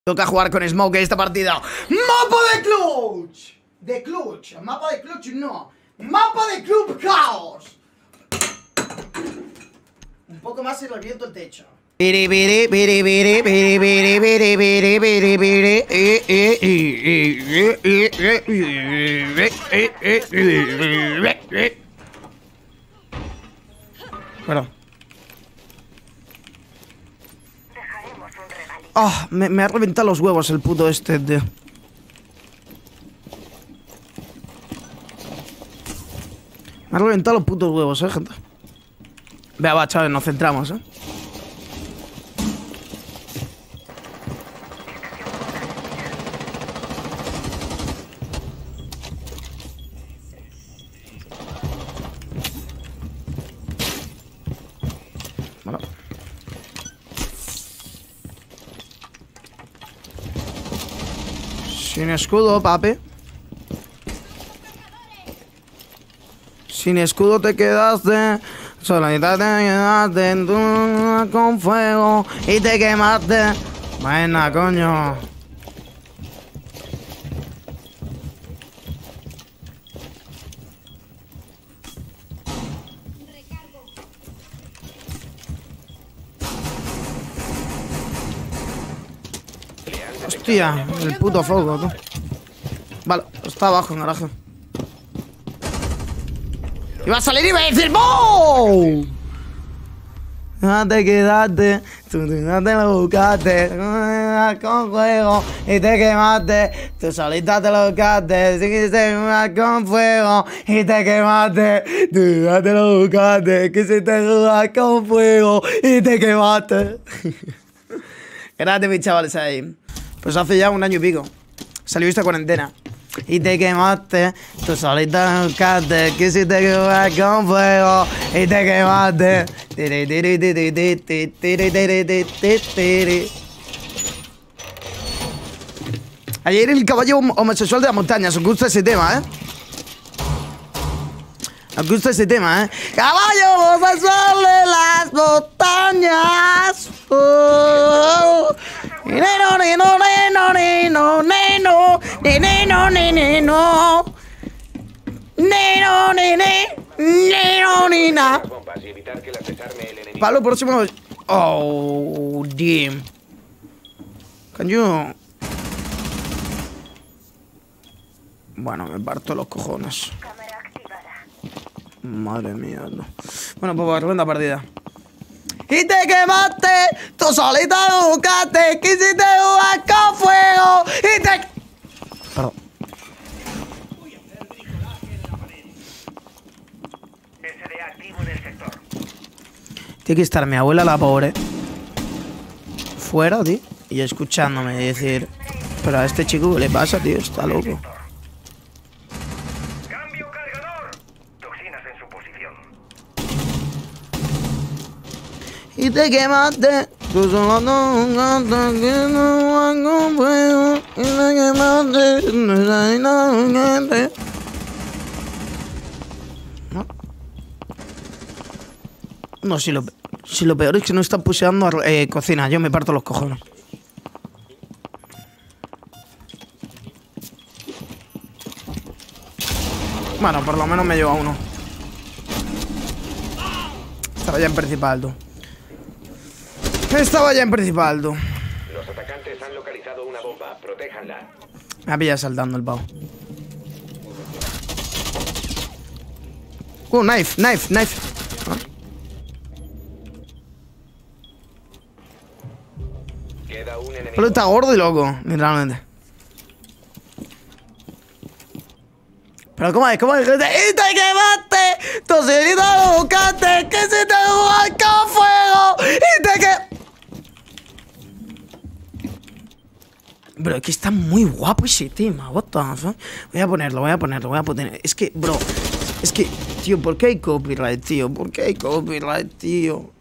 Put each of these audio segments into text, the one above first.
Toca jugar con Smoke esta partida. ¡Mapa de Clutch! De Clutch. Mapa de Clutch no. ¡Mapa de Club Chaos! Un poco más y reviento el techo. Bueno. Ah, me ha reventado los huevos el puto este, tío. Me ha reventado los putos huevos, gente. Vea, va, chavales, nos centramos, Bueno. Sin escudo, papi. Sin escudo te quedaste. Solita te quedaste con fuego y te quemaste. Buena, coño. Hostia, el puto fuego, tú. Vale, está abajo en garaje. Iba a salir y iba a decir ¡boom! No te quedaste, tú no te lo buscaste con fuego y te quemaste. Tú solita te lo buscaste, seguiste con fuego y te quemaste. Tú no te lo buscaste, quisiste jugar con fuego y te quemaste. Gracias, mis chavales ahí. Pues hace ya un año y pico salió esta cuarentena. Y te quemaste, tú solita buscaste, quisiste jugar con fuego y te quemaste. Ayer el caballo homosexual de la montaña, os gusta ese tema, Os gusta ese tema, Caballo homosexual de las montañas. Neno, neno, neno, neno, neno, neno, neno, neno, neno, nena. Palo próximo. Oh, damn. Can you? Bueno, me parto los cojones. Madre mía, no. Bueno, pues ronda partida. Y te quemaste, tú solita buscaste, quisiste jugar con fuego y te... Perdón. Tiene que estar mi abuela, la pobre, fuera, tío, y escuchándome decir, pero a este chico, ¿qué le pasa, tío? Está loco. Y te quemaste, tú solo no cantas que no van con fuego. Y te quemaste, no, si lo peor es que no están puseando cocina, yo me parto los cojones. Bueno, por lo menos me lleva uno. Estaba ya en principal, tú. Estaba ya en principal, tú. Los atacantes han localizado una bomba. Protéjanla. Me ha pillado saltando el pavo. Knife. ¿Ah? Queda un enemigo. Pero está gordo y loco, literalmente. Pero ¿cómo es? ¡Y te quemaste! ¡Tu solita lo buscaste! ¡Que se te juega con fuego! ¡Y te que... Bro, es que está muy guapo ese tema. What the fuck? Voy a ponerlo. Es que, bro. Es que, tío, ¿por qué hay copyright, tío? ¿Por qué hay copyright, tío?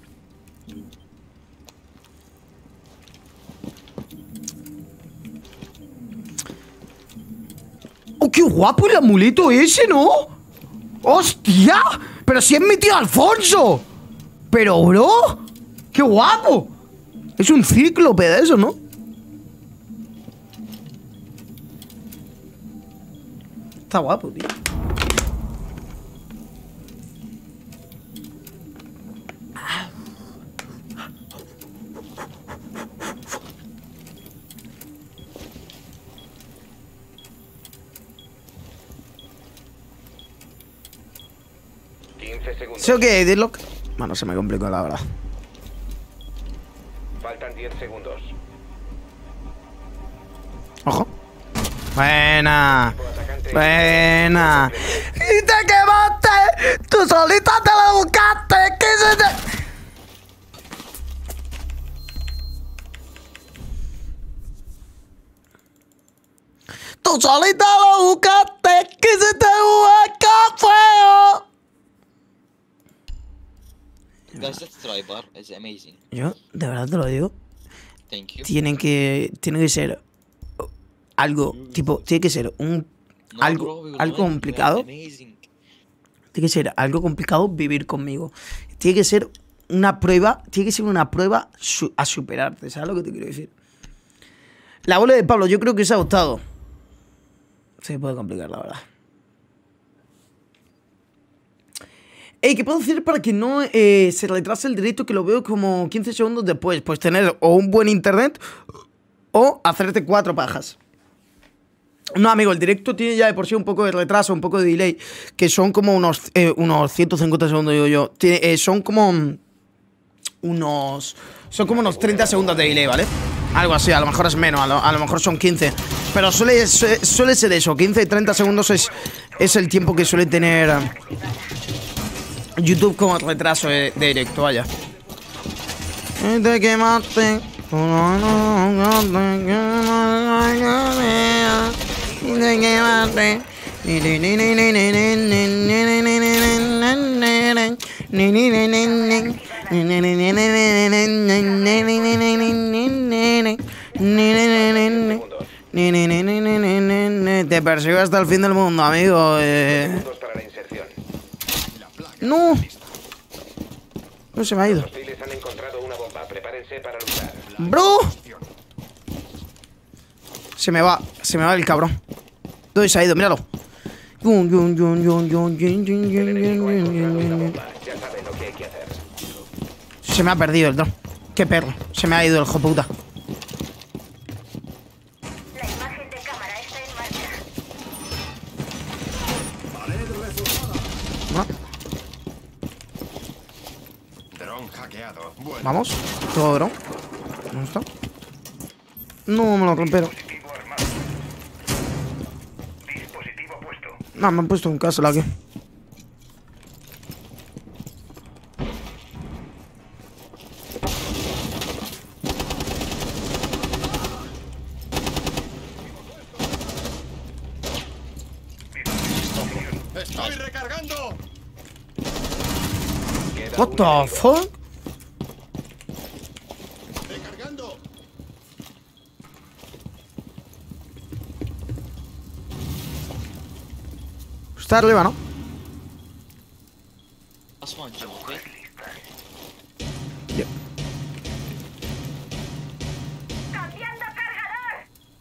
¡Oh, qué guapo el amuleto ese, ¿no? ¡Hostia! ¡Pero si es mi tío Alfonso! ¡Pero, bro! ¡Qué guapo! Es un cíclope de eso, ¿no? Está guapo, tío. ¿Sí o qué, Deadlock? Bueno, se me complicó la verdad. Faltan 10 segundos. Ojo. Buena. Buena. Y te quemaste. Tú solita te la buscaste. ¿Qué se te...? Tú solita lo buscaste. ¿Qué se te busca fuego? Guys, that try bar is amazing. Yo, de verdad te lo digo. Thank you. Tiene que ser algo, tipo, tiene que ser un No, algo, bro, algo you are complicado. amazing. Tiene que ser algo complicado vivir conmigo. Tiene que ser una prueba, a superarte, ¿sabes lo que te quiero decir? La bola de Pablo, yo creo que os ha gustado. Se puede complicar, la verdad. ¿Qué puedo hacer para que no se retrase el directo, que lo veo como 15 segundos después? Pues tener o un buen internet o hacerte 4 pajas. No, amigo, el directo tiene ya de por sí un poco de retraso, un poco de delay, que son como unos 150 segundos, digo yo. Son como unos 30 segundos de delay, ¿vale? Algo así, a lo mejor es menos, a lo mejor son 15. Pero suele ser eso, 15-30 segundos es el tiempo que suele tener YouTube como retraso de directo, vaya. Te quemaste. Te persigo hasta el fin del mundo, amigo. Segundos para la inserción. No. No se me ha ido. Los hostiles han encontrado una bomba. Prepárense para luchar. Bro. Se me va el cabrón. ¿Dónde se ha ido? Míralo. El enemigo ha encontrado una bomba. Ya saben lo que hay que hacer. Se me ha perdido el dron. Qué perro. Se me ha ido el hijo puta. La imagen de cámara está en marcha. ¿No? Dron hackeado. Bueno. Vamos. Todo dron. ¿Dónde está? No, me lo rompero. Dispositivo puesto. No, me han puesto un castle aquí. ¡Estoy recargando! Queda What un the enemigo. fuck? ¡Recargando! Está arriba, ¿no? Last one, Jim, okay? Yep. ¡Cambiando cargador!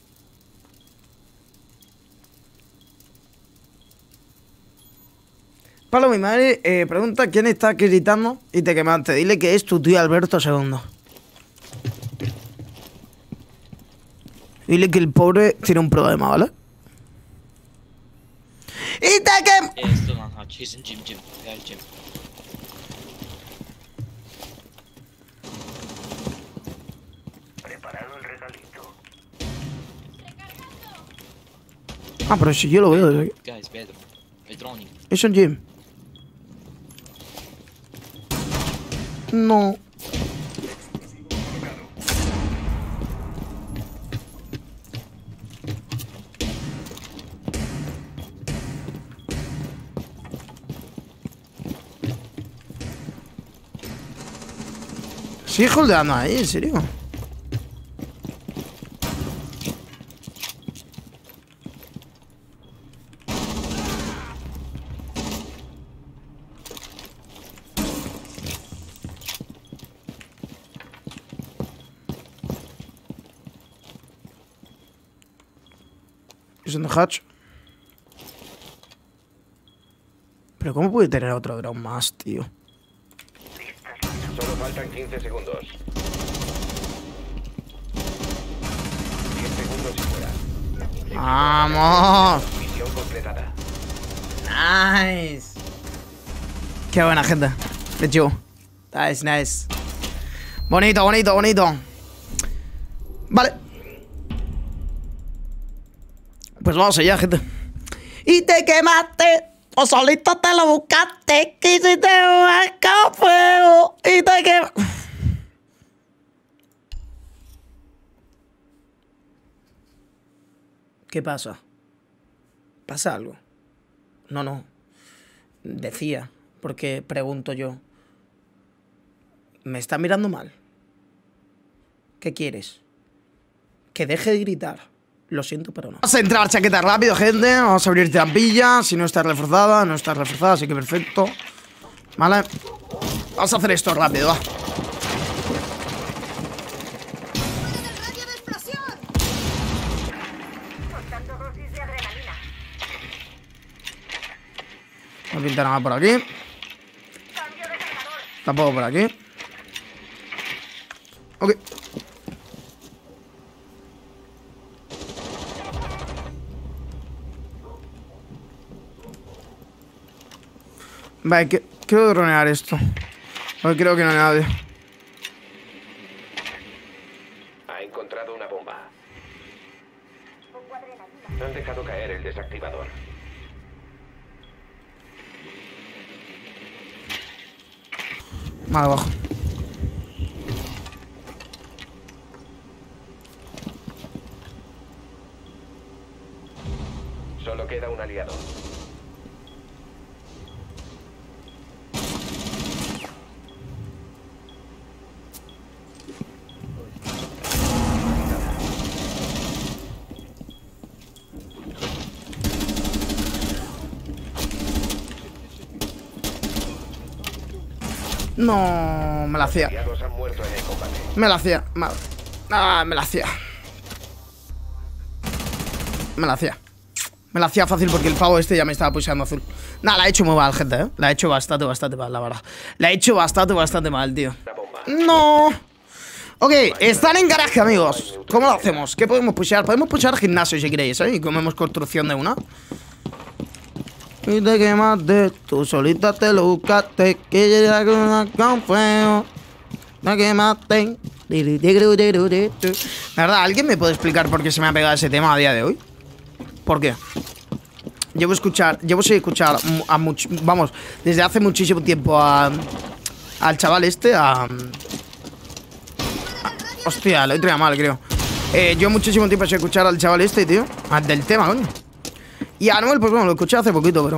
Pablo, mi madre pregunta quién está gritando y te quemaste. Dile que es tu tío Alberto II. Dile que el pobre tiene un problema, ¿vale? Y te quem... Yeah, still on hatch. He's in gym. Yeah, gym. Preparado el regalito. Ah, pero si yo lo veo desde aquí. Guys, bedroom. Bedrowning. Es un gym. No. ¿Sigue holdeando ahí? ¿En serio? ¿Es en the hatch? Pero ¿cómo puede tener otro dron más, tío? Solo faltan 15 segundos. 10 segundos y fuera. ¡Vamos! Misión completada. Nice. Qué buena gente. Let's go. Nice, nice. Bonito, bonito, bonito. Vale. Pues vamos allá, gente. Y te quemaste, o solito te lo buscaste. Quisiste buscar fuego y te quemaste. ¿Qué pasa? ¿Pasa algo? No. Decía, porque pregunto yo. ¿Me está mirando mal? ¿Qué quieres? Que deje de gritar. Lo siento, pero no. Vamos a entrar chaqueta rápido, gente. Vamos a abrir trampilla. Si no está reforzada, no está reforzada, así que perfecto. Vale. Vamos a hacer esto rápido, va. Soltando dosis de adrenalina. No pinta nada por aquí. Cambio de cargador. Tampoco por aquí. Ok. Vale, quiero dronear esto. Porque creo que no hay nadie. Ha encontrado una bomba. Han dejado caer el desactivador. Vale, abajo. Solo queda un aliado. No, me la hacía. Aliados han muerto en el combate. Me la hacía. Me la hacía. Me la hacía. Me la hacía fácil porque el pavo este ya me estaba pusheando azul. Nah, la he hecho muy mal, gente, ¿eh? La he hecho bastante mal, la verdad. La he hecho bastante mal, tío. No. Ok, están en garaje, amigos. ¿Cómo lo hacemos? ¿Qué podemos pushear? Podemos pushear gimnasio si queréis, ¿eh? Y comemos construcción de una. Y te quemaste, tú solita te lo buscaste. Que llega con fuego. Te quemaste. ¿Verdad? ¿Alguien me puede explicar por qué se me ha pegado ese tema a día de hoy? ¿Por qué? Llevo sin escuchar a mucho, vamos, desde hace muchísimo tiempo al chaval este, hostia, lo he traído mal, creo. Yo muchísimo tiempo sin escuchar al chaval este, tío. Del tema, coño. Y a Anuel, pues bueno, lo escuché hace poquito, pero...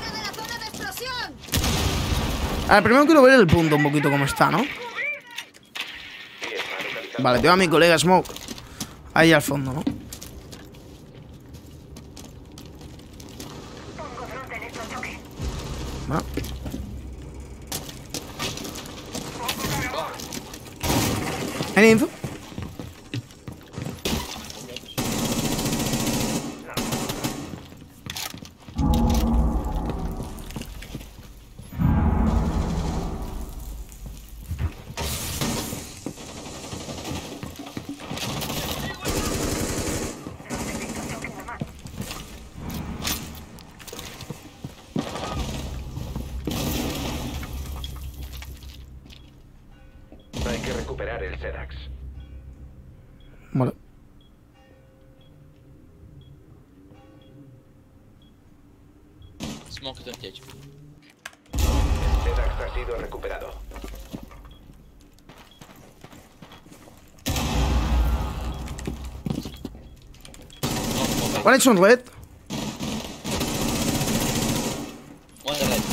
A ver, primero quiero ver el punto un poquito cómo está, ¿no? Vale, tengo a mi colega Smoke ahí al fondo, ¿no? Bueno. ¿Any info? Hay que recuperar el Sedax. Vale. Smoke don't touch. El Sedax ha sido recuperado. One is on red. One red.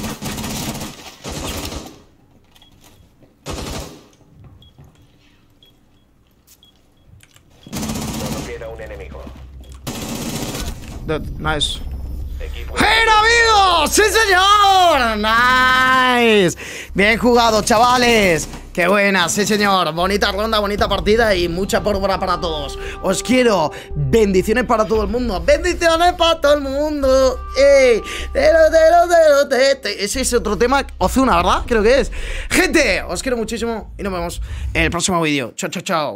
Solo queda un enemigo. Dead, nice. Equipo ¡Bien, amigos! ¡Sí, señor! ¡Nice! Bien jugado, chavales. ¡Qué buena! Sí, señor. Bonita ronda, bonita partida y mucha pólvora para todos. Os quiero. Bendiciones para todo el mundo. ¡Bendiciones para todo el mundo! ¡Ey! Ese es otro tema. Ozuna, ¿verdad? Creo que es. Gente, os quiero muchísimo y nos vemos en el próximo vídeo. Chao, chao, chao.